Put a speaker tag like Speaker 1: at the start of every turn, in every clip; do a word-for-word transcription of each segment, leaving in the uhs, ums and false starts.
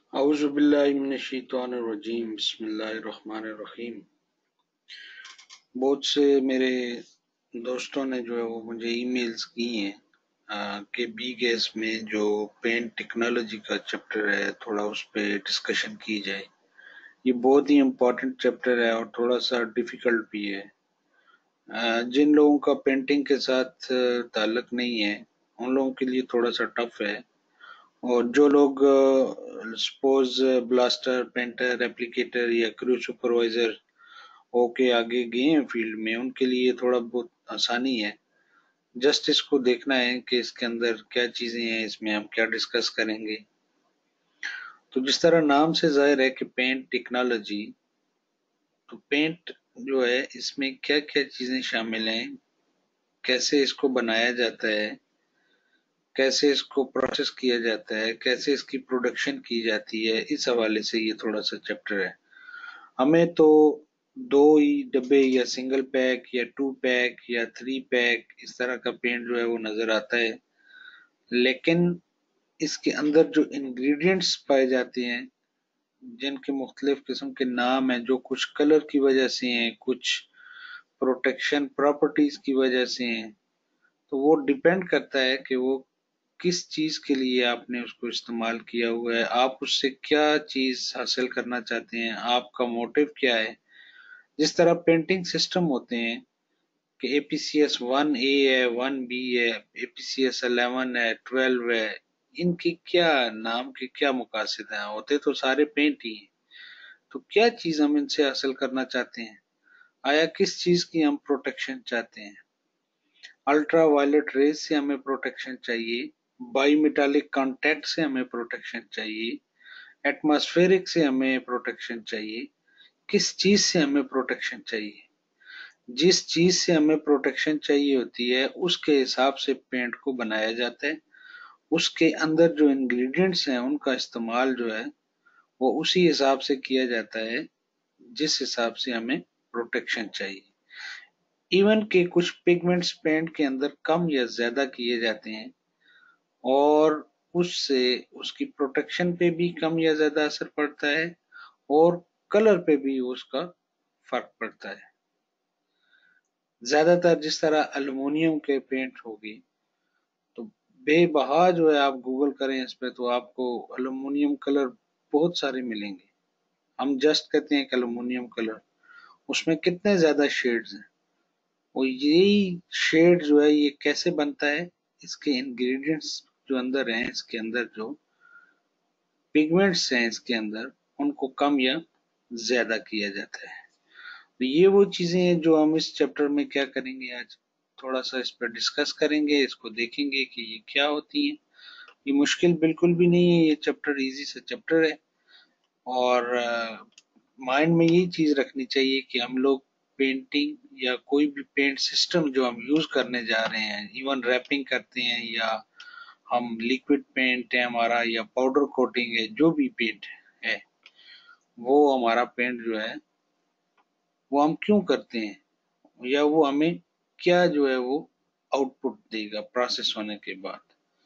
Speaker 1: औज़ुबिल्लाहिमिनश्शैतानिर्रजीम बिस्मिल्लाहिर्रहमानिर्रहीम। बहुत से मेरे दोस्तों ने जो है वो मुझे ईमेल्स की हैं आ, कि बी गैस में जो पेंट टेक्नोलॉजी का चैप्टर है थोड़ा उस पर डिस्कशन की जाए। ये बहुत ही इम्पोर्टेंट चैप्टर है और थोड़ा सा डिफ़िकल्ट भी है। आ, जिन लोगों का पेंटिंग के साथ ताल्लुक़ नहीं है उन लोगों के लिए थोड़ा सा टफ है, और जो लोग सपोज ब्लास्टर, पेंटर, एप्लीकेटर या क्रू सुपरवाइजर होके आगे गए हैं फील्ड में, उनके लिए थोड़ा बहुत आसानी है। जस्ट इसको देखना है कि इसके अंदर क्या चीजें हैं, इसमें हम क्या डिस्कस करेंगे। तो जिस तरह नाम से जाहिर है कि पेंट टेक्नोलॉजी, तो पेंट जो है इसमें क्या क्या चीजें शामिल हैं, कैसे इसको बनाया जाता है, कैसे इसको प्रोसेस किया जाता है, कैसे इसकी प्रोडक्शन की जाती है, इस हवाले से ये थोड़ा सा चैप्टर है। हमें तो दो ही डब्बे या सिंगल पैक या टू पैक या थ्री पैक इस तरह का पेंट जो है वो नजर आता है, लेकिन इसके अंदर जो इंग्रेडिएंट्स पाए जाते हैं, जिनके मुख्तलिफ किस्म के नाम हैं, जो कुछ कलर की वजह से हैं, कुछ प्रोटेक्शन प्रॉपर्टीज की वजह से हैं, तो वो डिपेंड करता है कि वो किस चीज के लिए आपने उसको इस्तेमाल किया हुआ है, आप उससे क्या चीज हासिल करना चाहते हैं, आपका मोटिव क्या है। जिस तरह पेंटिंग सिस्टम होते हैं कि A P C S one A है, वन बी है, A P C S eleven है, ट्वेल्व है, इनकी क्या नाम के क्या मुकासिद हैं, होते तो सारे पेंट ही हैं। तो क्या चीज हम इनसे हासिल करना चाहते हैं, आया किस चीज की हम प्रोटेक्शन चाहते हैं। अल्ट्रा वायलेट रेज से हमें प्रोटेक्शन चाहिए, बाई मेटालिक कॉन्टैक्ट से हमें प्रोटेक्शन चाहिए, एटमॉस्फेरिक से हमें प्रोटेक्शन चाहिए, किस चीज से हमें प्रोटेक्शन चाहिए। जिस चीज से हमें प्रोटेक्शन चाहिए होती है उसके हिसाब से पेंट को बनाया जाता है, उसके अंदर जो इंग्रेडिएंट्स हैं उनका इस्तेमाल जो है वो उसी हिसाब से किया जाता है जिस हिसाब से हमें प्रोटेक्शन चाहिए। इवन के कुछ पिगमेंट्स पेंट के अंदर कम या ज्यादा किए जाते हैं और उससे उसकी प्रोटेक्शन पे भी कम या ज्यादा असर पड़ता है और कलर पे भी उसका फर्क पड़ता है। ज्यादातर जिस तरह एल्युमिनियम के पेंट होगी तो बेबहा जो है, आप गूगल करें इस पे तो आपको एल्युमिनियम कलर बहुत सारे मिलेंगे। हम जस्ट कहते हैं कि एल्युमिनियम कलर, उसमें कितने ज्यादा शेड्स हैं, और यही शेड जो है ये कैसे बनता है, इसके इंग्रेडिएंट्स जो अंदर हैं, इसके अंदर जो पिगमेंट्स हैं इसके अंदर, उनको कम या ज्यादा किया जाता है। तो ये वो चीजें हैं जो हम इस चैप्टर में क्या करेंगे, आज थोड़ा सा इस पर डिस्कस करेंगे, इसको देखेंगे कि ये क्या होती है। ये मुश्किल बिल्कुल भी नहीं है, ये चैप्टर इजी सा चैप्टर है। और माइंड में यही चीज रखनी चाहिए कि हम लोग पेंटिंग या कोई भी पेंट सिस्टम जो हम यूज करने जा रहे हैं, इवन रैपिंग करते हैं या हम लिक्विड पेंट है हमारा या पाउडर कोटिंग है, जो भी पेंट है वो हमारा पेंट जो है वो हम क्यों करते हैं या वो हमें क्या जो है वो आउटपुट देगा प्रोसेस होने के बाद।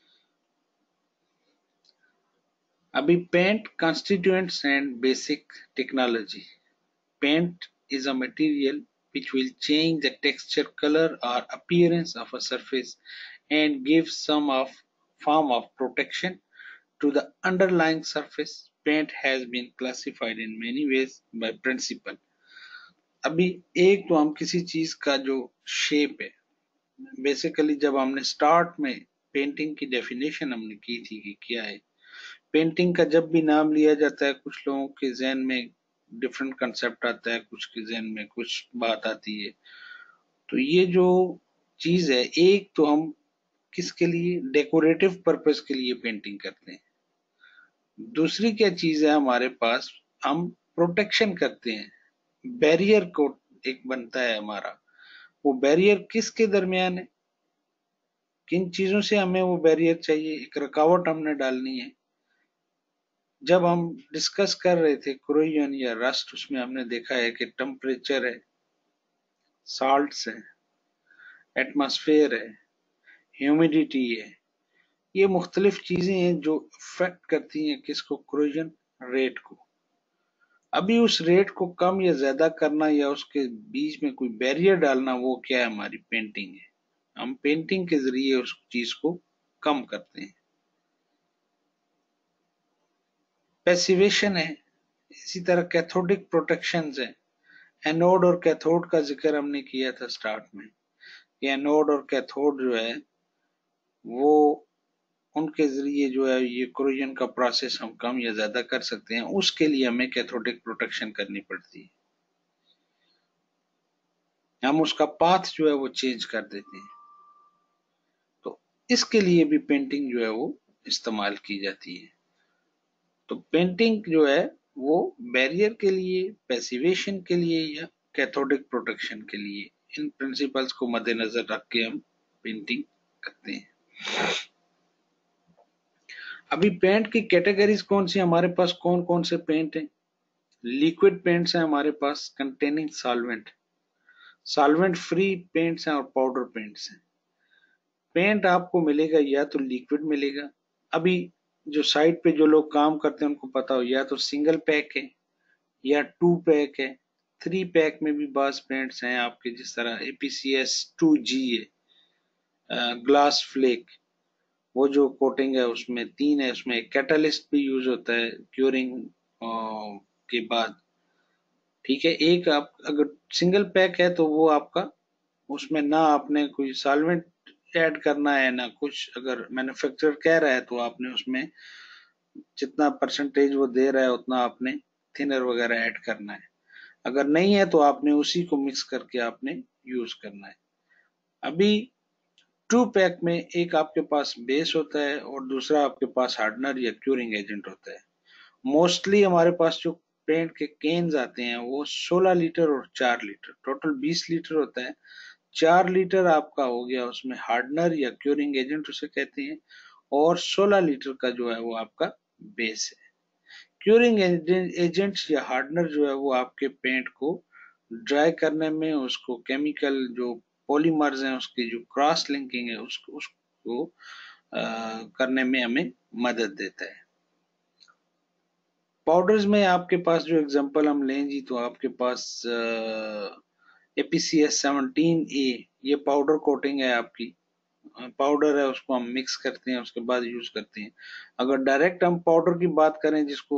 Speaker 1: अभी paint constituents and basic technology. Paint is a material which will change the texture, color or appearance of a surface and give some of form of protection to the underlying surface. Paint has been classified in many ways by principle. अभी एक तो हम किसी चीज का जो shape है, basically जब हमने स्टार्ट में पेंटिंग की डेफिनेशन हमने की थी कि क्या है पेंटिंग का, जब भी नाम लिया जाता है कुछ लोगों के जहन में डिफरेंट कंसेप्ट आता है, कुछ के जहन में कुछ बात आती है। तो ये जो चीज है, एक तो हम किसके लिए, डेकोरेटिव पर्पस के लिए पेंटिंग करते हैं। दूसरी क्या चीज है हमारे पास, हम प्रोटेक्शन करते हैं, बैरियर को एक बनता है हमारा। वो बैरियर किसके दरमियान है, किन चीजों से हमें वो बैरियर चाहिए, एक रुकावट हमने डालनी है। जब हम डिस्कस कर रहे थे क्रोजन या रस्ट, उसमें हमने देखा है कि टेम्परेचर है, साल्ट्स है, एटमॉस्फेयर है, ह्यूमिडिटी है, ये मुख्तलिफ चीजें हैं जो इफेक्ट करती हैं किसको, क्रोजन रेट को। अभी उस रेट को कम या ज्यादा करना या उसके बीच में कोई बैरियर डालना, वो क्या है, हमारी पेंटिंग है। हम पेंटिंग के जरिए उस चीज को कम करते हैं। पैसिवेशन है, इसी तरह कैथोडिक प्रोटेक्शन है। एनोड और कैथोड का जिक्र हमने किया था स्टार्ट में। ये एनोड और कैथोड जो है वो, उनके जरिए जो है ये कोरोजन का प्रोसेस हम कम या ज्यादा कर सकते हैं। उसके लिए हमें कैथोडिक प्रोटेक्शन करनी पड़ती है। हम उसका पाथ जो है वो चेंज कर देते हैं। तो इसके लिए भी पेंटिंग जो है वो इस्तेमाल की जाती है। तो पेंटिंग जो है वो बैरियर के लिए, पैसिवेशन के लिए या कैथोडिक प्रोटेक्शन के लिए, इन प्रिंसिपल्स को मद्देनजर रख के हम पेंटिंग करते हैं। अभी पेंट की कैटेगरीज कौन सी हमारे पास, कौन कौन से पेंट हैं? लिक्विड पेंट्स हैं हमारे पास containing solvent, solvent free paints हैं और पाउडर पेंट्स हैं। पेंट आपको मिलेगा या तो लिक्विड मिलेगा। अभी जो साइट पे जो लोग काम करते हैं उनको पता हो, या तो सिंगल पैक है या टू पैक है। थ्री पैक में भी बास पेंट्स हैं आपके, जिस तरह एपीसीएस टू जी है, ग्लास फ्लेक, वो जो कोटिंग है उसमें तीन है। उसमें एक कैटलिस्ट भी यूज होता है क्यूरिंग के बाद। ठीक है, एक आप अगर सिंगल पैक है तो वो आपका, उसमें ना आपने कोई सॉल्वेंट ऐड करना है ना कुछ। अगर मैन्युफैक्चरर कह रहा है तो आपने उसमें जितना परसेंटेज वो दे रहा है उतना आपने थिनर वगैरह ऐड करना है। अगर नहीं है तो आपने उसी को मिक्स करके आपने यूज करना है। अभी टू पैक में एक आपके पास बेस होता है और दूसरा आपके पास हार्डनर या क्यूरिंग एजेंट होता है। मोस्टली हमारे पास जो पेंट के केन्स आते हैं वो सोलह लीटर और चार लीटर, टोटल बीस लीटर होता है। चार लीटर आपका हो गया उसमें हार्डनर या क्यूरिंग एजेंट उसे कहते हैं, और सोलह लीटर का जो है वो आपका बेस है। क्यूरिंग एजेंट्स या हार्डनर जो है वो आपके पेंट को ड्राई करने में, उसको केमिकल जो पॉलीमर्स हैं उसकी जो क्रॉस लिंकिंग है उसको उसको आ, करने में हमें मदद देता है। पाउडर्स में आपके पास जो एग्जांपल हम लें जी, तो आपके पास एपीसीएस सेवनटीन ए, ये पाउडर कोटिंग है आपकी, पाउडर है उसको हम मिक्स करते हैं उसके बाद यूज करते हैं। अगर डायरेक्ट हम पाउडर की बात करें जिसको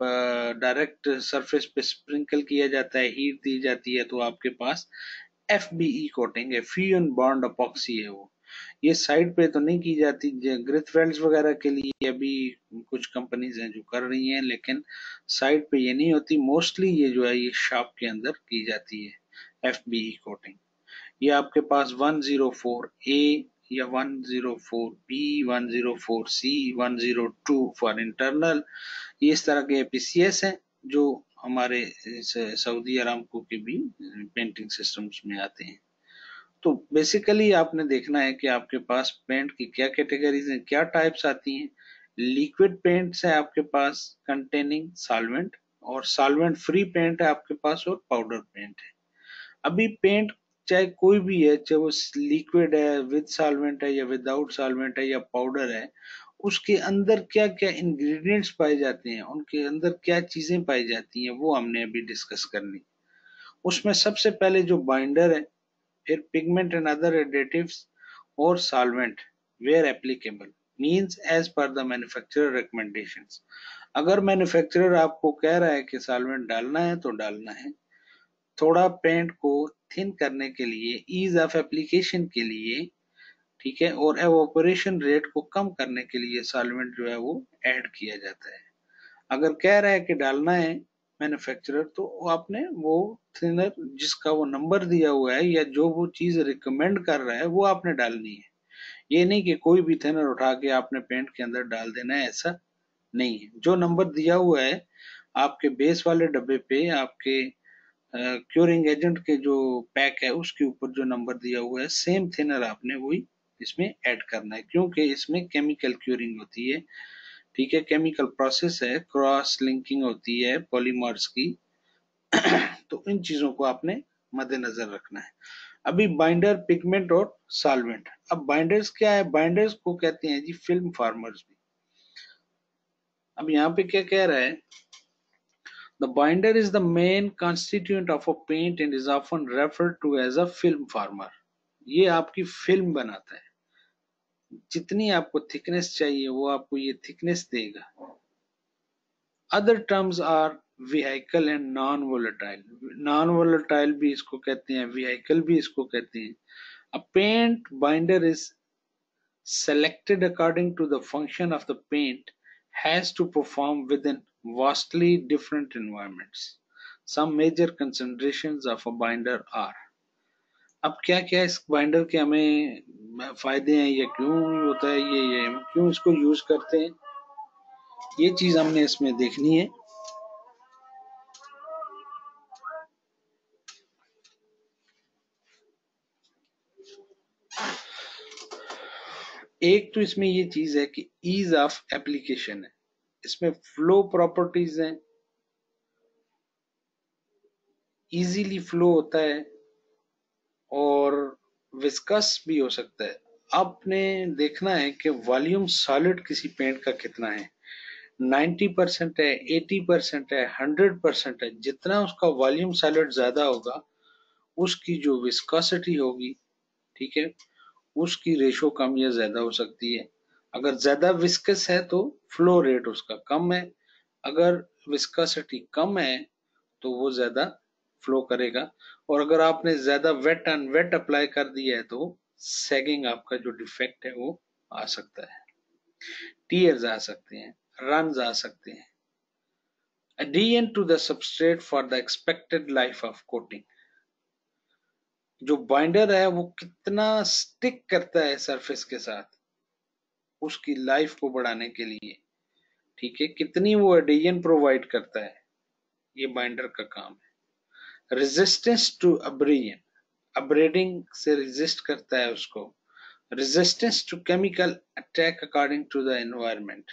Speaker 1: डायरेक्ट सरफेस पे स्प्रिंकल किया जाता है, हीट दी जाती है, तो आपके पास एफ बी ई कोटिंग है, फ्यूजन बॉन्ड अपॉक्सी है वो। ये साइड पे तो नहीं की जाती, ग्रिथवेल्ड्स वगैरह के लिए अभी कुछ कंपनीज हैं जो कर रही हैं, लेकिन साइड पे ये नहीं होती। मोस्टली ये जो है ये शॉप के अंदर की जाती है एफ बी ई कोटिंग। ये आपके पास वन ज़ीरो फोर ए या one zero four B, one zero four C, one zero two for internal, ये इस तरह के एपीसीएस हैं जो हमारे सऊदी अरामको के भी पेंटिंग सिस्टम्स में आते हैं। तो बेसिकली आपने देखना है कि आपके पास पेंट की क्या कैटेगरीज हैं, क्या टाइप्स आती हैं। लिक्विड पेंट्स है आपके पास कंटेनिंग सॉल्वेंट, और सॉल्वेंट फ्री पेंट है आपके पास, और पाउडर पेंट है। अभी पेंट चाहे कोई भी है, चाहे वो लिक्विड है, विद सॉल्वेंट है या विदाउट सॉल्वेंट है या पाउडर है, उसके अंदर क्या क्या इंग्रेडिएंट्स पाए जाते हैं, उनके अंदर क्या चीजें पाई जाती हैं, वो हमने अभी डिस्कस करनी। उसमें सबसे पहले जो बाइंडर है, फिर पिगमेंट एंड अदर एडिटिव्स, और solvent where applicable, means as per the manufacturer recommendations. अगर मैन्युफैक्चरर आपको कह रहा है कि सॉल्वेंट डालना है तो डालना है। थोड़ा पेंट को थिन करने के लिए, ईज ऑफ एप्लीकेशन के लिए, ठीक है, और एवोपोरेशन रेट को कम करने के लिए सॉल्वेंट जो है वो ऐड किया जाता है। अगर कह रहा है कि डालना है मैन्युफैक्चरर, तो आपने वो थिनर जिसका वो नंबर दिया हुआ है या जो वो चीज रिकमेंड कर रहा है वो आपने डालनी है। ये नहीं कि कोई भी थिनर उठा के आपने पेंट के अंदर डाल देना है, ऐसा नहीं है। जो नंबर दिया हुआ है आपके बेस वाले डब्बे पे, आपके क्यूरिंग एजेंट के जो पैक है उसके ऊपर जो नंबर दिया हुआ है, सेम थिनर आपने वही इसमें ऐड करना है, क्योंकि इसमें केमिकल क्यूरिंग होती है। ठीक है, केमिकल प्रोसेस है, क्रॉस लिंकिंग होती है पॉलीमर्स की। तो इन चीजों को आपने मद्देनजर रखना है। अभी बाइंडर, पिगमेंट और सॉल्वेंट। अब बाइंडर्स क्या है? बाइंडर्स को कहते हैं जी फिल्म फार्मर्स भी। अब यहाँ पे क्या कह रहा है The binder is the main constituent of a paint and is often referred to as a film former. ये आपकी फिल्म बनाता है, जितनी आपको थिकनेस चाहिए वो आपको ये थिकनेस देगा. Other terms are vehicle and non-volatile. Non-volatile भी इसको कहते हैं, vehicle भी इसको कहते हैं. A paint binder is selected according to the function of the paint has to perform within vastly different environments. Some major considerations of a binder are. अब क्या क्या इस बाइंडर के हमें फायदे हैं, ये क्यों होता है, ये ये क्यों इसको यूज करते हैं, ये चीज हमने इसमें देखनी है. एक तो इसमें ये चीज है कि ईज ऑफ एप्लीकेशन है, इसमें फ्लो प्रॉपर्टीज हैं, इजीली फ्लो होता है और विस्कस भी हो सकता है. आपने देखना है कि वॉल्यूम सॉलिड किसी पेंट का कितना है, नब्बे परसेंट है, अस्सी परसेंट है, सौ परसेंट है. जितना उसका वॉल्यूम सॉलिड ज्यादा होगा उसकी जो विस्कोसिटी होगी, ठीक है, उसकी रेशो कम या ज्यादा हो सकती है. अगर ज्यादा विस्कस है तो फ्लो रेट उसका कम है, अगर विस्कोसिटी कम है तो वो ज्यादा फ्लो करेगा. और अगर आपने ज्यादा वेट एंड वेट अप्लाई कर दिया है तो सैगिंग आपका जो डिफेक्ट है वो आ सकता है, टीयर्स आ सकते हैं, रन्स आ सकते हैं. Adhesion to the substrate for the expected life of coating. जो बाइंडर है वो कितना स्टिक करता है सरफेस के साथ उसकी लाइफ को बढ़ाने के लिए, ठीक है, कितनी वो एडिशन प्रोवाइड करता है, ये बाइंडर का काम है. रेजिस्टेंस टू अब्रेजन, अब्रेडिंग से रेजिस्ट करता है उसको. Resistance to chemical attack according to the environment,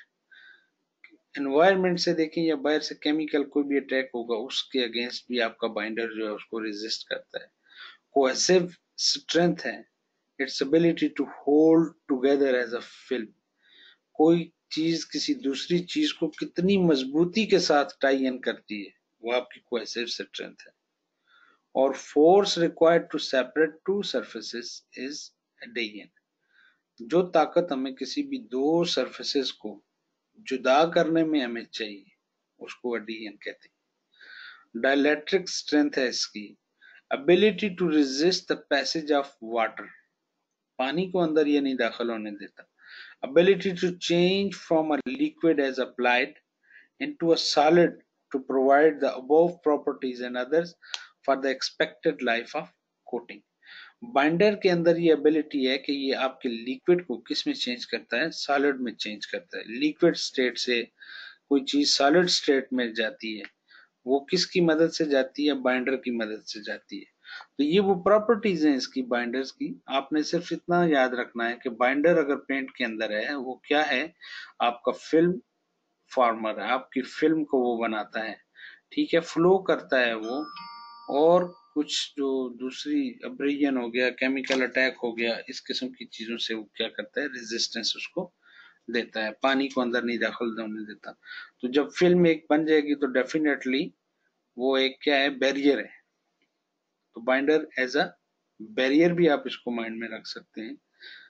Speaker 1: environment से देखें या बाहर से केमिकल कोई भी अटैक होगा उसके अगेंस्ट भी आपका बाइंडर जो है उसको रेजिस्ट करता है. कोहेसिव स्ट्रेंथ है, its ability to hold together as a film, कोई चीज किसी दूसरी चीज को कितनी मजबूती के साथ टाई इन करती है वो आपकी कोहेसिव स्ट्रेंथ है. और force required to separate two surfaces is adhesion, जो ताकत हमें किसी भी दो सरफेसेस को जुदा करने में हमें चाहिए उसको एडेशन कहते हैं. डाइलेक्ट्रिक स्ट्रेंथ है इसकी, ability to resist the passage of water, पानी को अंदर ये नहीं दाखिल होने देता. ability to change from a liquid as applied into a solid to provide the above properties and others for the expected life of coating. Binder के अंदर ये एबिलिटी है कि ये आपके लिक्विड को किस में चेंज करता है, सॉलिड में चेंज करता है. लिक्विड स्टेट से कोई चीज सॉलिड स्टेट में जाती है, वो किसकी मदद से जाती है, बाइंडर की मदद से जाती है. तो ये वो प्रॉपर्टीज हैं इसकी बाइंडर्स की. आपने सिर्फ इतना याद रखना है कि बाइंडर अगर पेंट के अंदर है वो क्या है, आपका फिल्म फॉर्मर है, आपकी फिल्म को वो बनाता है, ठीक है, फ्लो करता है वो. और कुछ जो दूसरी अब्रेजन हो गया, केमिकल अटैक हो गया, इस किस्म की चीजों से वो क्या करता है, रेजिस्टेंस उसको देता है, पानी को अंदर नहीं दाखिल होने देता. तो जब फिल्म एक बन जाएगी तो डेफिनेटली वो एक क्या है, बैरियर है. तो बाइंडर एज अ बैरियर भी आप इसको माइंड में रख सकते हैं.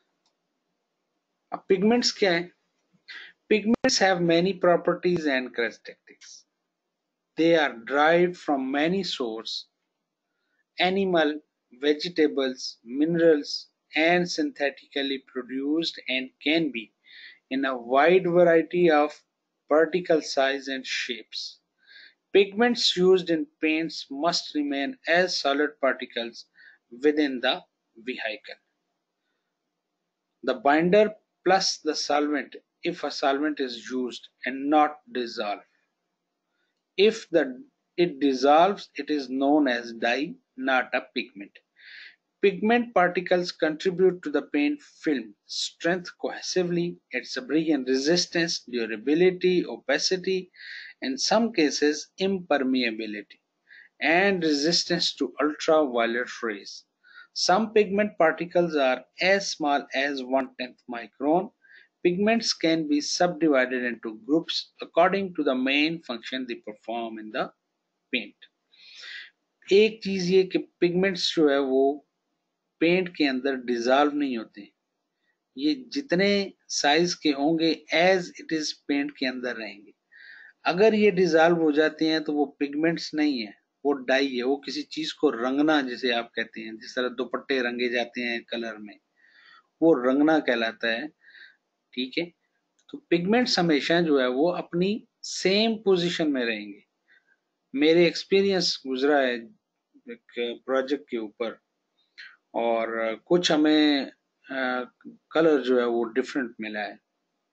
Speaker 1: अब पिगमेंट्स क्या है, pigments have many properties and characteristics. They are derived from many source, animal, vegetables, minerals, and synthetically produced, and can be in a wide variety of particle size and shapes. Pigments used in paints must remain as solid particles within the vehicle. The binder plus the solvent if a solvent is used and not dissolve. If the it dissolves, it is known as dye, not a pigment. Pigment particles contribute to the paint film strength cohesively, its abrasion resistance, durability, opacity, in some cases impermeability, and resistance to ultraviolet rays. Some pigment particles are as small as one tenth micron. Pigments can be subdivided into groups according to the main function they perform in the paint. एक चीज ये कि pigments जो है वो paint के अंदर dissolve नहीं होते, ये जितने साइज के होंगे एज इट इज पेंट के अंदर रहेंगे। अगर ये डिजॉल्व हो जाते हैं तो वो पिगमेंट्स नहीं है, वो डाई है, वो किसी चीज को रंगना जिसे आप कहते हैं, जिस तरह दुपट्टे रंगे जाते हैं कलर में, वो रंगना कहलाता है। ठीक है, तो पिगमेंट्स हमेशा जो है वो अपनी सेम पोजीशन में रहेंगे। मेरे एक्सपीरियंस गुजरा है एक प्रोजेक्ट के ऊपर, और कुछ हमें कलर जो है वो डिफरेंट मिला है।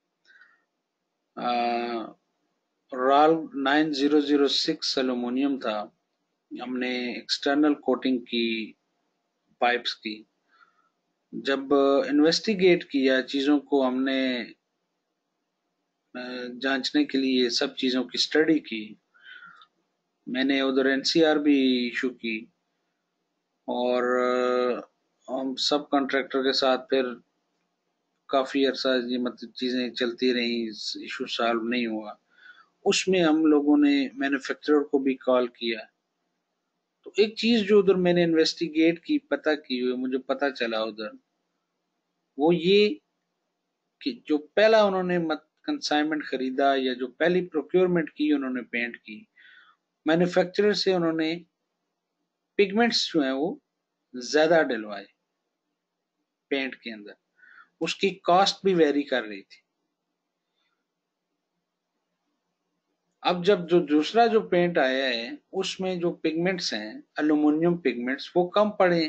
Speaker 1: RAL nine zero zero six aluminium था, हमने एक्सटर्नल कोटिंग की पाइप्स की। जब इन्वेस्टिगेट किया चीज़ों को, हमने जांचने के लिए सब चीज़ों की स्टडी की, मैंने उधर एनसीआर भी इशू की, और हम सब कॉन्ट्रैक्टर के साथ फिर काफ़ी अरसा ये मतलब चीज़ें चलती रही, इशू सॉल्व नहीं हुआ। उसमें हम लोगों ने मैन्युफैक्चरर को भी कॉल किया। तो एक चीज़ जो उधर मैंने इन्वेस्टिगेट की, पता की हुई, मुझे पता चला उधर, वो ये कि जो पहला उन्होंने मत कंसाइनमेंट खरीदा या जो पहली प्रोक्योरमेंट की उन्होंने पेंट की, मैन्युफैक्चरर से उन्होंने पिगमेंट्स जो हैं वो ज्यादा डलवाए पेंट के अंदर, उसकी कॉस्ट भी वेरी कर रही थी। अब जब जो दूसरा जो पेंट आया है उसमें जो पिगमेंट्स हैं एल्यूमिनियम पिगमेंट्स, वो कम पड़े।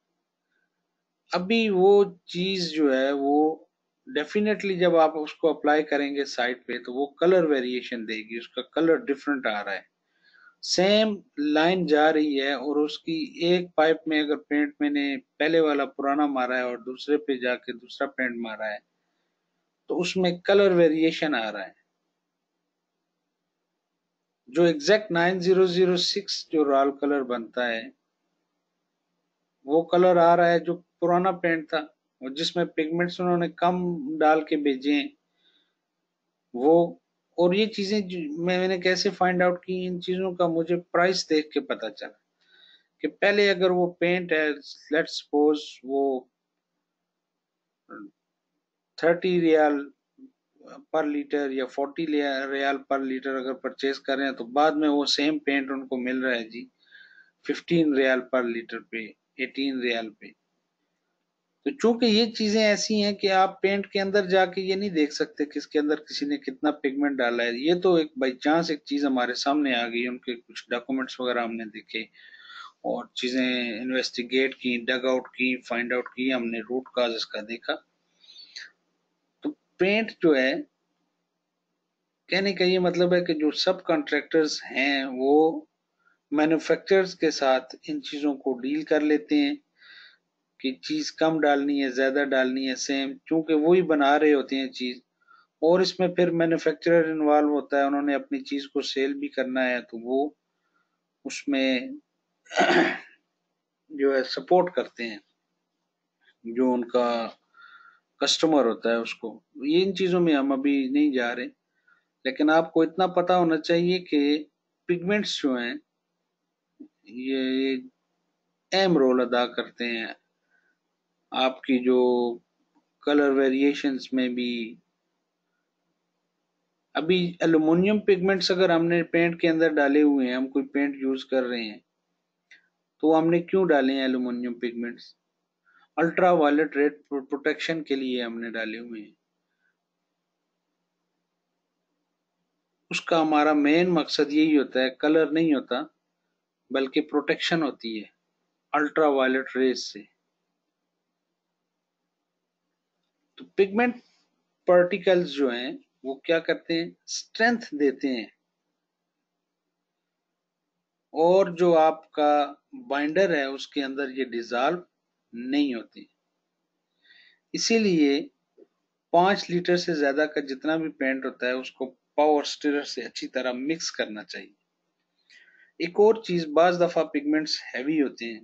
Speaker 1: अभी वो चीज जो है वो डेफिनेटली जब आप उसको अप्लाई करेंगे साइड पे तो वो कलर वेरिएशन देगी, उसका कलर डिफरेंट आ रहा है। सेम लाइन जा रही है और उसकी एक पाइप में अगर पेंट मैंने पहले वाला पुराना मारा है और दूसरे पे जाके दूसरा पेंट मारा है तो उसमें कलर वेरिएशन आ रहा है। जो exact nine zero zero six जो रॉल कलर बनता है वो कलर आ रहा है जो पुराना पेंट था, और जिसमें पिगमेंट्स उन्होंने कम डाल के भेजे हैं वो। और ये चीजें मैंने कैसे फाइंड आउट की इन चीजों का, मुझे प्राइस देख के पता चला कि पहले अगर वो पेंट है, लेट्स सपोज वो थर्टी रियाल पर लीटर या फोर्टी रियाल पर लीटर अगर परचेज कर रहे हैं, तो बाद में वो सेम पेंट उनको मिल रहा है जी फिफ्टीन रियाल पर लीटर पे, एटीन रियाल पे। तो चूंकि ये चीजें ऐसी हैं कि आप पेंट के अंदर जाके ये नहीं देख सकते कि इसके अंदर किसी ने कितना पिगमेंट डाला है, ये तो एक बाई चांस एक चीज हमारे सामने आ गई, उनके कुछ डॉक्यूमेंट्स वगैरह हमने देखे और चीजें इन्वेस्टिगेट की, डग आउट की, फाइंड आउट की, हमने रूट कॉज इसका देखा। तो पेंट जो है, कहने का ये मतलब है कि जो सब कॉन्ट्रैक्टर्स हैं वो मैन्युफैक्चरर्स के साथ इन चीजों को डील कर लेते हैं कि चीज कम डालनी है, ज्यादा डालनी है, सेम, क्योंकि वही बना रहे होते हैं चीज। और इसमें फिर मैन्युफैक्चरर इन्वॉल्व होता है, उन्होंने अपनी चीज को सेल भी करना है, तो वो उसमें जो है सपोर्ट करते हैं जो उनका कस्टमर होता है उसको। ये इन चीजों में हम अभी नहीं जा रहे, लेकिन आपको इतना पता होना चाहिए कि पिगमेंट्स जो हैं ये अहम रोल अदा करते हैं आपकी जो कलर वेरिएशंस में भी। अभी एल्युमिनियम पिगमेंट्स अगर हमने पेंट के अंदर डाले हुए हैं, हम कोई पेंट यूज कर रहे हैं, तो हमने क्यों डाले हैं aluminium pigments? Ultraviolet red protection के लिए हमने डाले हुए हैं। उसका हमारा मेन मकसद यही होता है, कलर नहीं होता बल्कि प्रोटेक्शन होती है अल्ट्रा वायलेट रेज से। तो पिगमेंट पार्टिकल्स जो हैं वो क्या करते हैं, स्ट्रेंथ देते हैं, और जो आपका बाइंडर है उसके अंदर ये डिजॉल्व नहीं होते। इसीलिए पांच लीटर से ज्यादा का जितना भी पेंट होता है उसको पावर स्टीरर से अच्छी तरह मिक्स करना चाहिए। एक और चीज, बाज दफा पिगमेंट्स हैवी होते हैं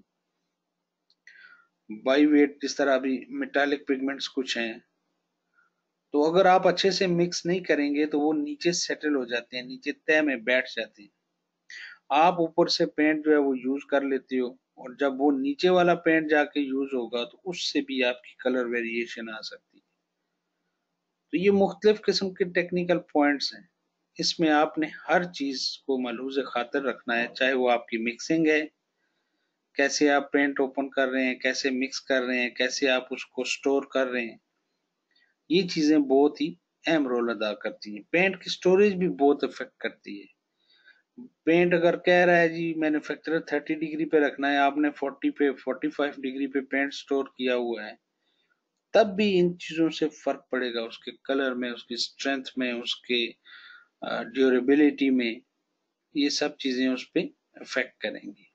Speaker 1: बाई वेट, जिस तरह अभी मेटालिक पिगमेंट्स कुछ हैं, तो अगर आप अच्छे से मिक्स नहीं करेंगे तो वो नीचे सेटल हो जाते हैं, नीचे तह में बैठ जाते हैं। आप ऊपर से पेंट जो है वो यूज कर लेते हो, और जब वो नीचे वाला पेंट जाके यूज होगा तो उससे भी आपकी कलर वेरिएशन आ सकती है। तो ये मुख्तलिफ किस्म के टेक्निकल पॉइंट्स हैं, इसमें आपने हर चीज को मलहूज़ खातिर रखना है, चाहे वो आपकी मिक्सिंग है, कैसे आप पेंट ओपन कर रहे हैं, कैसे मिक्स कर रहे हैं, कैसे आप उसको स्टोर कर रहे हैं। ये चीजें बहुत ही अहम रोल अदा करती हैं। पेंट की स्टोरेज भी बहुत इफेक्ट करती है। पेंट अगर कह रहा है जी मैन्युफैक्चरर थर्टी डिग्री पे रखना है, आपने फोर्टी पे फोर्टी फाइव डिग्री पे पेंट स्टोर किया हुआ है, तब भी इन चीजों से फर्क पड़ेगा, उसके कलर में, उसकी स्ट्रेंथ में, उसके ड्यूरेबिलिटी में। ये सब चीजें उस पर इफेक्ट करेंगी।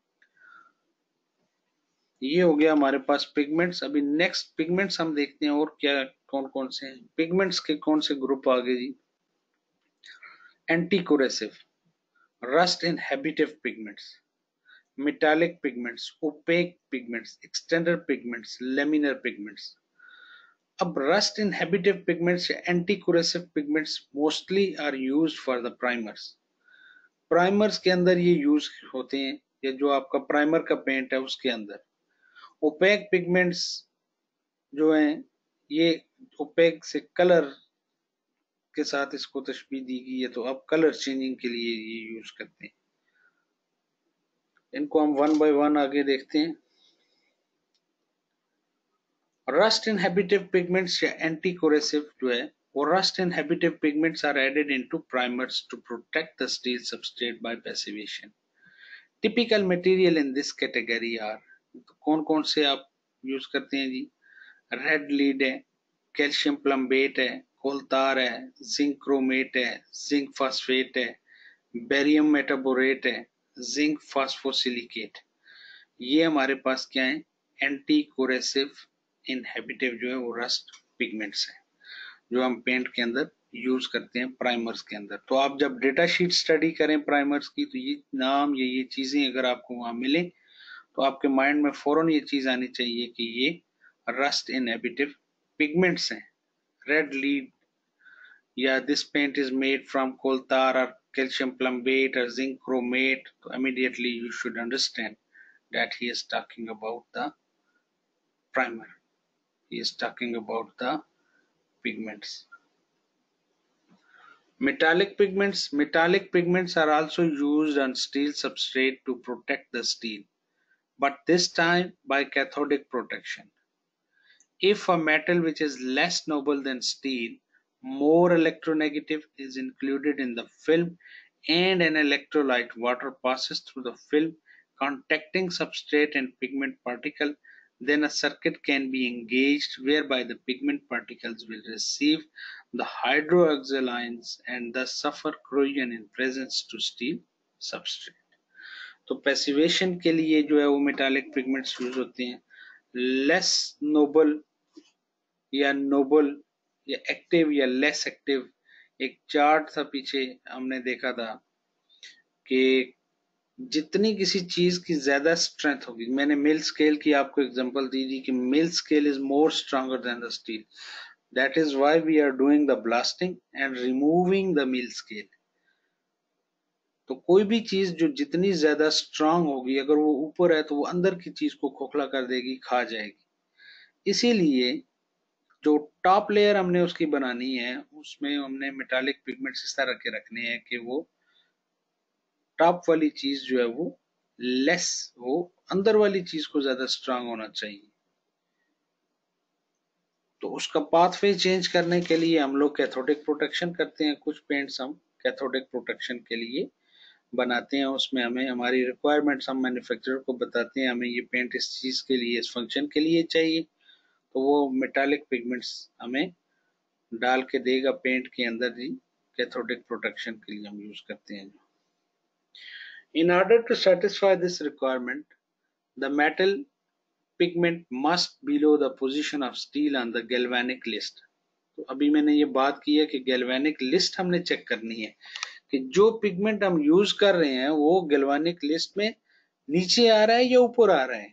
Speaker 1: ये हो गया हमारे पास पिगमेंट्स। अभी नेक्स्ट पिगमेंट्स हम देखते हैं और क्या कौन कौन से हैं। पिगमेंट्स के कौन से ग्रुप आ गए जी? Anti corrosive, rust inhibitive pigments, metallic pigments, opaque pigments, extender pigments, laminar pigments। अब rust inhibitive pigments या anti corrosive pigments mostly are used for the primers। Primers के अंदर ये यूज होते हैं, या जो आपका प्राइमर का पेंट है उसके अंदर। ओपेक पिगमेंट्स जो हैं, ये ओपेक से कलर के साथ इसको तशबीह दी गई है, तो अब कलर चेंजिंग के लिए ये यूज करते हैं। इनको हम वन बाय वन आगे देखते हैं। रस्ट इनहेबिटिव पिगमेंट्स या एंटी कोरेसिव जो है, वो rust inhibitive pigments are added into primers to protect the steel substrate by passivation. Typical material in this category are, तो कौन कौन से आप यूज करते हैं जी? रेड लीड है, कैल्शियम प्लम्बेट है, कोलतार है, जिंक क्रोमेट है, जिंक फास्फेट है, बेरियम मेटाबोरेट है, जिंक फास्फोसिलिकेट। ये हमारे पास क्या है? एंटी कोरेसिव इनहेबिटिव जो है वो रस्ट पिगमेंट्स है, जो हम पेंट के अंदर यूज करते हैं प्राइमर्स के अंदर। तो आप जब डेटा शीट स्टडी करें प्राइमर्स की, तो ये नाम, ये ये चीजें अगर आपको वहां मिले, तो आपके माइंड में फौरन ये चीज आनी चाहिए कि ये रस्ट इनहेबिटिव पिगमेंट्स हैं। रेड लीड, या this paint is made from coal tar or calcium plumbate or zinc chromate, so immediately you should understand that he is talking about the primer. He is talking about the pigments. Metallic pigments. Metallic pigments are also used on steel substrate to protect the steel, but this time by cathodic protection. If a metal which is less noble than steel, more electronegative, is included in the film and an electrolyte water passes through the film contacting substrate and pigment particle, then a circuit can be engaged whereby the pigment particles will receive the hydroxyl ions and thus suffer corrosion in presence to steel substrate। तो passivation के लिए जो है वो metallic pigments use होते हैं। Less noble या noble या एक्टिव या लेस एक्टिव, एक चार्ट था पीछे हमने देखा था कि जितनी किसी चीज की ज्यादा स्ट्रेंथ होगी, मैंने मिल स्केल की आपको एग्जांपल दी थी कि mill scale is more stronger than the steel, that is why we are doing the blasting and removing the mill scale. तो कोई भी चीज जो जितनी ज्यादा स्ट्रांग होगी, अगर वो ऊपर है तो वो अंदर की चीज को खोखला कर देगी, खा जाएगी। इसीलिए जो टॉप लेयर हमने उसकी बनानी है, उसमें हमने मेटालिक पिगमेंट्स इस तरह के रखने हैं कि वो टॉप वाली चीज जो है वो लेस हो, अंदर वाली चीज को ज्यादा स्ट्रांग होना चाहिए। तो उसका पाथवे चेंज करने के लिए हम लोग कैथोडिक प्रोटेक्शन करते हैं। कुछ पेंट्स हम कैथोडिक प्रोटेक्शन के लिए बनाते हैं, उसमें हमें हमारी रिक्वायरमेंट्स हम मैन्युफैक्चरर को बताते हैं, हमें ये पेंट इस चीज के लिए, इस फंक्शन के लिए चाहिए, तो वो मेटालिक पिगमेंट्स हमें डाल के देगा पेंट के अंदर जी। कैथोडिक प्रोटेक्शन के लिए हम यूज करते हैं। In order to satisfy this requirement, the metal pigment must below the position of steel on the galvanic list। तो अभी मैंने ये बात की है कि गैल्वेनिक लिस्ट हमने चेक करनी है कि जो पिगमेंट हम यूज कर रहे हैं वो गैल्वेनिक लिस्ट में नीचे आ रहा है या ऊपर आ रहा है,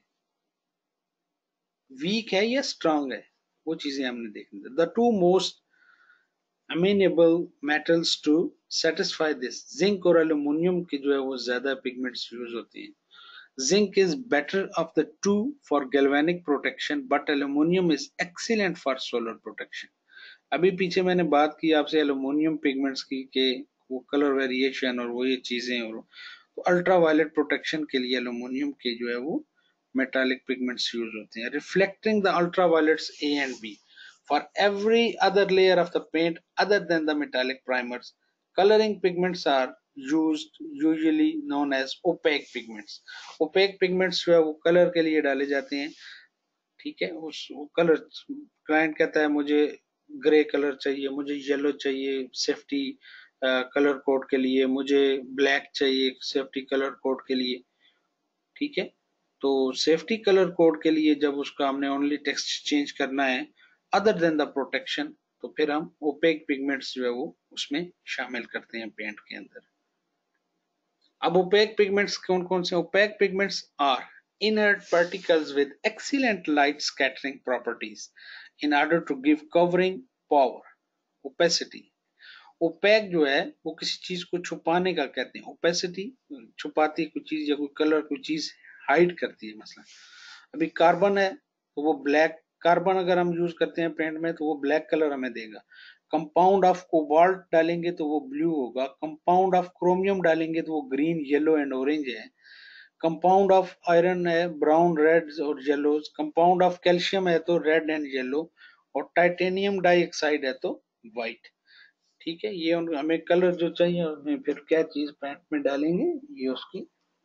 Speaker 1: वीक है या स्ट्रांग है, वो चीजें हमने देखनी है। The two most amenable metals to satisfy this. Zinc और एल्यूमिनियम की जो है वो ज्यादा पिगमेंट्स यूज होती हैं। Zinc is better of the two for galvanic protection, but aluminum is excellent for solar protection. अभी पीछे मैंने बात की आपसे एल्यूमिनियम पिगमेंट्स की के वो कलर वेरिएशन और वो ये चीजें, और तो अल्ट्रा वायलेट प्रोटेक्शन के लिए एल्यूमिनियम के जो है वो मेटालिक पिगमेंट्स यूज होते हैं, reflecting the ultraviolets A and B for every other layer of the paint other than the metallic primers. coloring pigments are used usually known as opaque pigments. opaque pigments जो है वो colour के लिए डाले जाते हैं, ठीक है। उस कलर क्लाइंट कहता है मुझे ग्रे कलर चाहिए, मुझे येलो चाहिए सेफ्टी कलर कोड के लिए, मुझे ब्लैक चाहिए सेफ्टी कलर कोड के लिए, ठीक है। तो सेफ्टी कलर कोड के लिए जब उसका हमने ओनली टेक्स्ट चेंज करना है अदर देन द प्रोटेक्शन, तो फिर हम ओपेक पिगमेंट्स जो है वो उसमें शामिल करते हैं पेंट के अंदर। अब ओपेक पिगमेंट्स कौन कौन से? Opaque pigments are inert particles with excellent light scattering properties in order to give covering power. opacity, opaque जो है वो किसी चीज को छुपाने का कहते हैं। ओपेसिटी छुपाती है कोई चीज या कोई कलर कोई चीज हाइड करती है। मसला अभी कार्बन है तो वो ब्लैक, कार्बन अगर हम यूज करते हैं पेंट में तो वो ब्लैक कलर हमें देगा। कंपाउंड ऑफ कोबाल्ट डालेंगे तो वो ब्लू होगा। कंपाउंड ऑफ क्रोमियम डालेंगे तो वो ग्रीन येलो एंड ऑरेंज है। कंपाउंड ऑफ आयरन है ब्राउन रेड और येलो। कंपाउंड ऑफ कैल्शियम है तो रेड एंड येलो, और टाइटेनियम डाइऑक्साइड है तो व्हाइट, ठीक है। ये हमें कलर जो चाहिए उसमें फिर क्या चीज पेंट में डालेंगे, ये उसकी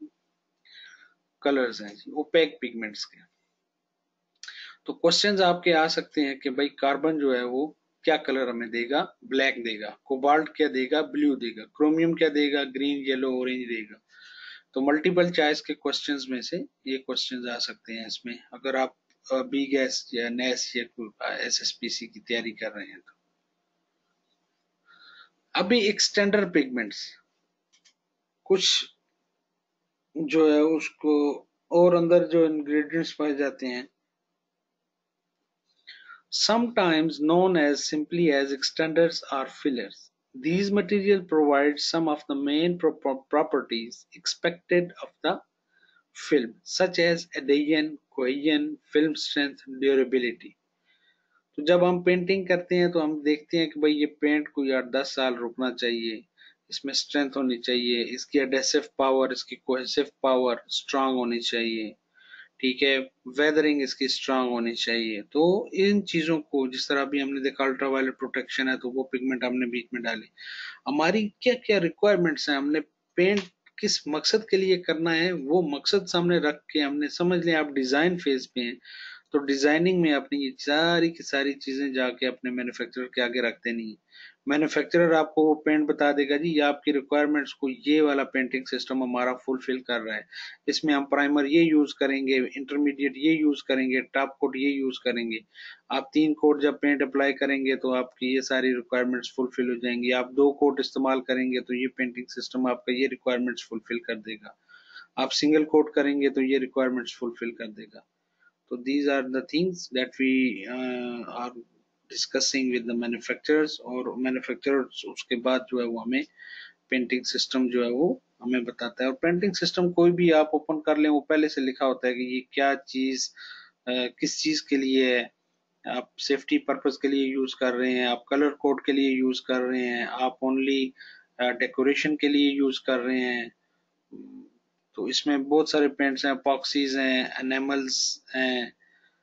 Speaker 1: कलर्स हैं जी ओपेक पिगमेंट्स के। तो क्वेश्चंस आपके आ सकते हैं कि भाई कार्बन जो है वो क्या कलर हमें देगा? ब्लैक देगा। कोबाल्ट क्या देगा? ब्लू देगा। क्रोमियम क्या देगा? ग्रीन येलो ऑरेंज देगा। तो मल्टीपल चॉइस के क्वेश्चंस में से ये क्वेश्चंस आ सकते हैं इसमें, अगर आप बी गैस या नेस या एसएसपीसी की तैयारी कर रहे हैं तो। अभी एक्सटेंडर पिगमेंट्स कुछ जो है उसको और अंदर जो इंग्रेडिएंट्स पाए जाते हैं, sometimes known as simply as extenders or fillers. These material provide some of the main pro properties expected of the film, such as adhesion, cohesion, film strength, durability. तो जब हम पेंटिंग करते हैं तो हम देखते हैं कि भाई ये पेंट को यार दस साल रुकना चाहिए, इसमें स्ट्रेंथ होनी चाहिए, इसकी एडेसिव पावर, इसकी कोहेसिव पावर स्ट्रांग होनी चाहिए, ठीक है, वेदरिंग इसकी स्ट्रांग होनी चाहिए। तो इन चीजों को जिस तरह अभी हमने देखा अल्ट्रावायलेट प्रोटेक्शन है तो वो पिगमेंट हमने बीच में डाले। हमारी क्या क्या रिक्वायरमेंट्स हैं, हमने पेंट किस मकसद के लिए करना है वो मकसद सामने रख के हमने समझ लिया। आप डिजाइन फेज पे हैं तो डिजाइनिंग में अपनी ये सारी की सारी चीजें जाके अपने मैन्युफैक्चरर के आगे रख देनी है। मैन्युफैक्चरर आपको वो पेंट बता देगा जी ये आपकी रिक्वायरमेंट्स को ये वाला पेंटिंग सिस्टम हमारा फुलफिल कर रहा है, इसमें हम प्राइमर ये यूज करेंगे, इंटरमीडिएट ये यूज करेंगे, टॉप कोट ये यूज करेंगे। आप तीन कोट जब पेंट अप्लाई करेंगे तो आपकी ये सारी रिक्वायरमेंट्स फुलफिल हो जाएंगी। आप दो कोट इस्तेमाल करेंगे तो ये पेंटिंग सिस्टम आपका ये रिक्वायरमेंट्स फुलफिल कर देगा। आप सिंगल कोट करेंगे तो ये रिक्वायरमेंट्स फुलफिल कर देगा। तो these are the things that we uh, are discussing with the manufacturers, और manufacturers उसके बाद जो है वो हमें पेंटिंग सिस्टम जो है वो हमें बताता है। और पेंटिंग सिस्टम कोई भी आप ओपन कर लें वो पहले से लिखा होता है कि ये क्या चीज uh, किस चीज के लिए है। आप सेफ्टी पर्पस के लिए यूज कर रहे हैं, आप कलर कोड के लिए यूज कर रहे हैं, आप ओनली डेकोरेशन के लिए यूज कर रहे हैं। तो इसमें बहुत सारे पेंट्स हैं, पॉक्सीज हैं, एनेमल्स हैं,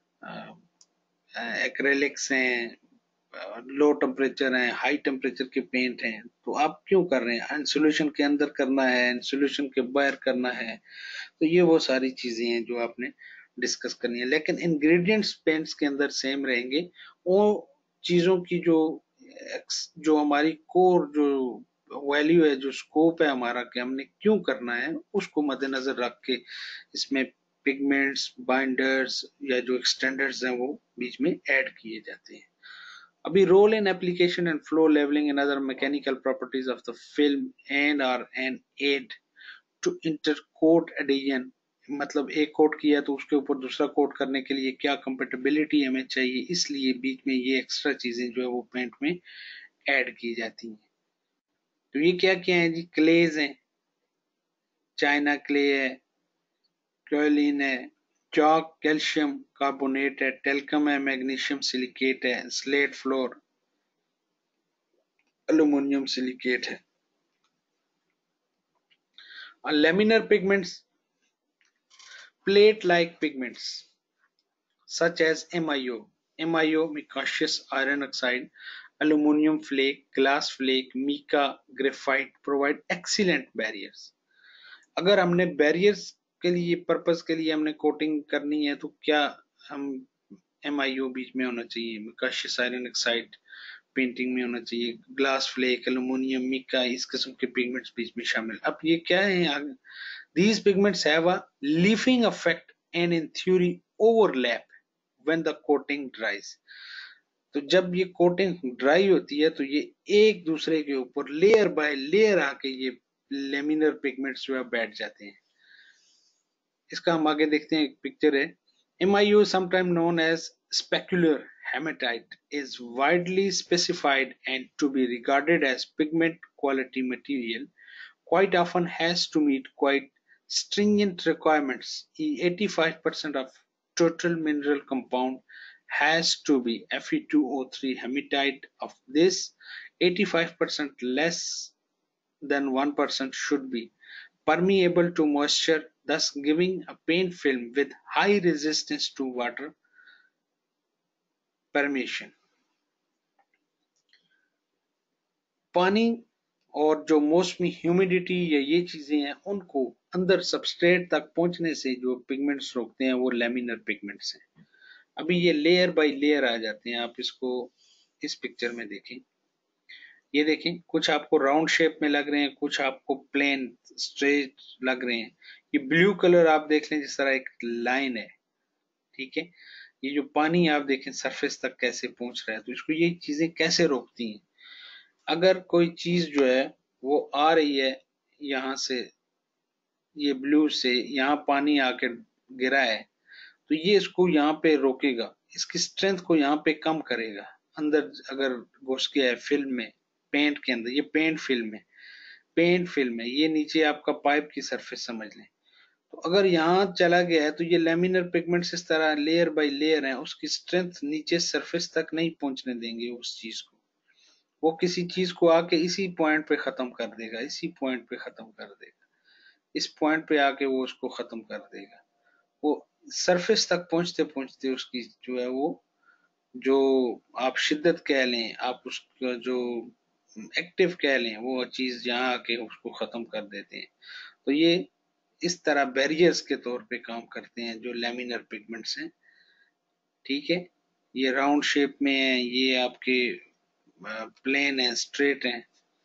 Speaker 1: एक्रेलिक्स हैं, लो टेम्परेचर हैं, हाई टेम्परेचर के पेंट हैं। तो आप क्यों कर रहे हैं? इंसुलेशन के अंदर करना है, इंसुलेशन के बाहर करना है, तो ये वो सारी चीजें हैं जो आपने डिस्कस करनी है। लेकिन इंग्रेडिएंट्स पेंट्स के अंदर सेम रहेंगे। वो चीजों की जो जो हमारी कोर जो वैल्यू है, जो स्कोप है हमारा कि हमने क्यों करना है, उसको मद्देनजर रख के इसमें पिगमेंट्स, बाइंडर्स या जो एक्सटेंडर्स हैं वो बीच में ऐड किए जाते हैं। अभी role in application and flow levelling and other mechanical properties of the film and are an aid to intercoat addition. मतलब एक कोट किया तो उसके ऊपर दूसरा कोट करने के लिए क्या कंपेटेबिलिटी हमें चाहिए, इसलिए बीच में ये एक्स्ट्रा चीजें जो है वो पेंट में ऐड की जाती हैं। तो ये क्या क्या है जी, क्लेज हैं, चाइना क्ले है, क्योलिन है, चॉक कैल्शियम कार्बोनेट है, टेल्कम है, मैग्नीशियम सिलिकेट है, स्लेट फ्लोर एल्यूमिनियम सिलिकेट है। और laminar pigments, plate like pigments such as M I O, M I O micaceous iron oxide, aluminum flake, glass flake, mica, graphite provide excellent barriers. अगर हमने barriers के लिए purpose के लिए हमने coating करनी है तो क्या हम M I O बीच में होना चाहिए, मिकाशियस आयरन ऑक्साइड पेंटिंग में होना चाहिए, ग्लास फ्लेक, एल्यूमिनियम, मिका, इस किस्म के पिगमेंट्स बीच में शामिल। अब ये क्या है, these pigments have a leafing effect and in theory overlap when the coating dries. तो जब ये कोटिंग ड्राई होती है तो ये एक दूसरे के ऊपर लेयर बाय लेयर आके ये लेमिनर पिगमेंट्स जो है बैठ जाते हैं। इसका हम आगे देखते हैं, एक पिक्चर है। M I O, sometimes known as specular hematite, is widely specified and to be regarded as pigment quality material, quite often has to meet quite stringent requirements. eighty-five percent of total mineral compound has to be F E two O three hematite. Of this, eighty-five percent less than one percent should be permeable to moisture, thus giving a paint film with high resistance to water permeation. पानी और जो मौसमी humidity या ये चीजें हैं उनको अंदर सबस्ट्रेट तक पहुंचने से जो पिगमेंट्स रोकते हैं वो लैमिनर पिगमेंट्स हैं। अभी ये लेयर बाय लेयर आ जाते हैं, आप इसको इस पिक्चर में देखें, ये देखें, कुछ आपको राउंड शेप में लग रहे हैं, कुछ आपको प्लेन स्ट्रेट लग रहे हैं। ये ब्लू कलर आप देख लें जिस तरह एक लाइन है, ठीक है। ये जो पानी आप देखें सरफेस तक कैसे पहुंच रहा है, तो इसको ये चीजें कैसे रोकती हैं। अगर कोई चीज जो है वो आ रही है यहाँ से, ये ब्लू से यहाँ पानी आके गिरा है, तो ये इसको यहाँ पे रोकेगा, इसकी स्ट्रेंथ को यहाँ पे कम करेगा। अंदर अगर घुस गया है फिल्म में, पेंट के अंदर, ये पेंट फिल्म है, पेंट फिल्म है, ये नीचे आपका पाइप की सरफेस समझ लें, तो अगर यहाँ चला गया है तो ये लेमिनर पिगमेंट्स इस तरह लेयर बाय लेयर हैं, उसकी स्ट्रेंथ नीचे सरफेस तक नहीं पहुंचने देंगे उस चीज को, वो किसी चीज को आके इसी पॉइंट पे खत्म कर देगा, इसी पॉइंट पे खत्म कर देगा, इस पॉइंट पे आके वो उसको खत्म कर देगा। वो सरफेस तक पहुंचते पहुंचते उसकी जो है वो, जो आप शिद्दत कह लें, आप उसका जो एक्टिव कह लें, वो चीज यहाँ आके उसको खत्म कर देते हैं। तो ये इस तरह बैरियर्स के तौर पे काम करते हैं जो लैमिनर पिगमेंट्स हैं, ठीक है। ये राउंड शेप में है, ये आपके प्लेन है, स्ट्रेट है।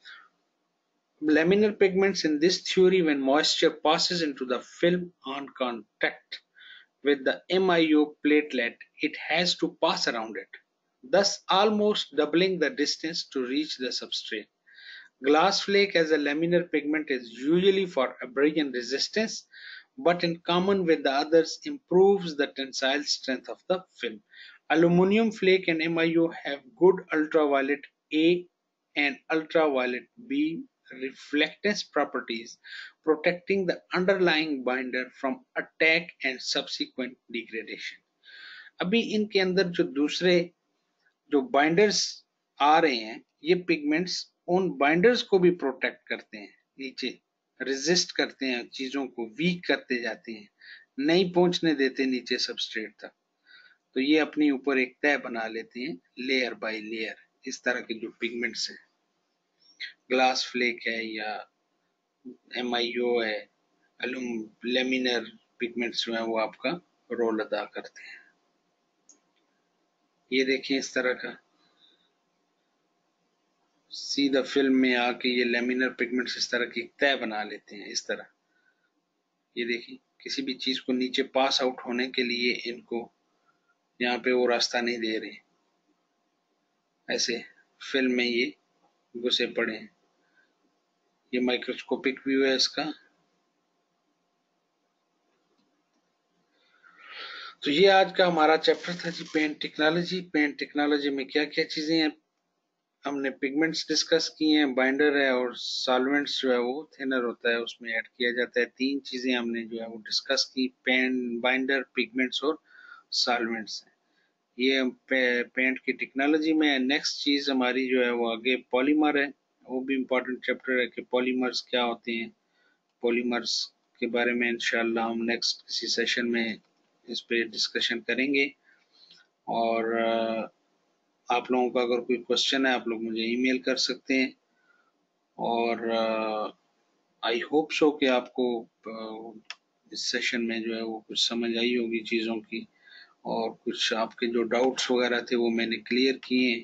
Speaker 1: Laminar pigments in this theory, when moisture passes into the film on contact with the M I O platelet, it has to pass around it, thus almost doubling the distance to reach the substrate. Glass flake as a laminar pigment is usually for abrasion resistance, but in common with the others improves the tensile strength of the film. Aluminium flake and M I O have good ultraviolet A and ultraviolet B reflectance properties, protecting the underlying binder from attack and subsequent degradation. अभी इनके अंदर जो दूसरे जो binders आ रहे हैं, ये pigments उन बाइंडर्स को भी प्रोटेक्ट करते हैं, नीचे रेजिस्ट करते हैं, चीजों को वीक करते जाते हैं, नहीं पहुंचने देते नीचे सबस्ट्रेट तक। तो ये अपनी ऊपर एक तय बना लेते हैं लेयर बाय लेयर। इस तरह के जो पिगमेंट्स हैं, ग्लास फ्लेक है या एम आई ओ है, एलुम लेमिनर पिगमेंट्स जो है वो आपका रोल अदा करते हैं। ये देखिए इस तरह का सीधा फिल्म में आके ये लेमिनर पिगमेंट्स इस तरह की तय बना लेते हैं, इस तरह। ये देखिए किसी भी चीज को नीचे पास आउट होने के लिए इनको यहाँ पे वो रास्ता नहीं दे रहे, ऐसे फिल्म में ये घुसे पड़े हैं। ये माइक्रोस्कोपिक व्यू है इसका। तो ये आज का हमारा चैप्टर था जी, पेंट टेक्नोलॉजी। पेंट टेक्नोलॉजी में क्या क्या चीजें हैं हमने पिगमेंट्स डिस्कस किए हैं, बाइंडर है और सॉल्वेंट्स जो है वो थिनर होता है उसमें ऐड किया जाता है। तीन चीजें हमने जो है वो डिस्कस की, पेन बाइंडर, पिगमेंट्स और सॉल्वेंट्स है। ये पे, पेंट की टेक्नोलॉजी में है। नेक्स्ट चीज हमारी जो है वो आगे पॉलीमर है, वो भी इम्पोर्टेंट चैप्टर है कि पॉलीमर्स क्या होते हैं। पॉलीमर्स के बारे में इंशाल्लाह हम नेक्स्ट किसी सेशन में इस पे डिस्कशन करेंगे। और आप लोगों का अगर कोई क्वेश्चन है आप लोग मुझे ईमेल कर सकते हैं। और आई होप सो कि आपको uh, इस सेशन में जो है वो कुछ समझ आई होगी चीज़ों की, और कुछ आपके जो डाउट्स वगैरह थे वो मैंने क्लियर किए।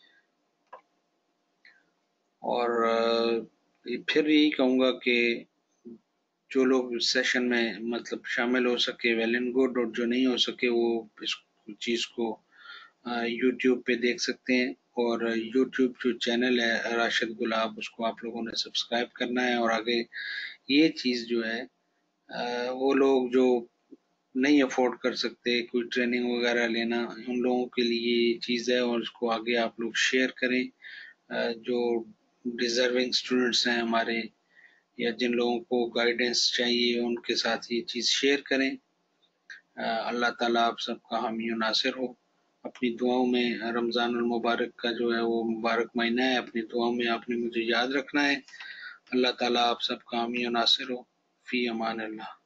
Speaker 1: और uh, फिर यही कहूँगा कि जो लोग इस सेशन में मतलब शामिल हो सके वेल एंड गुड, और जो नहीं हो सके वो इस चीज़ को यूट्यूब पे देख सकते हैं। और यूट्यूब जो चैनल है राशिद गुलाब, उसको आप लोगों ने सब्सक्राइब करना है। और आगे ये चीज़ जो है आ, वो लोग जो नहीं अफोर्ड कर सकते कोई ट्रेनिंग वगैरह लेना, उन लोगों के लिए ये चीज़ है, और उसको आगे आप लोग शेयर करें। आ, जो डिजर्विंग स्टूडेंट्स हैं हमारे, या जिन लोगों को गाइडेंस चाहिए, उनके साथ ये चीज़ शेयर करें। अल्लाह ताला आप सबका हामी और नासिर हो। अपनी दुआओं में रमज़ान मुबारक का जो है वो मुबारक महीना है, अपनी दुआओं में आपने मुझे याद रखना है। अल्लाह ताला आप सबका हामी और नासिर हो। फी अमान अल्लाह।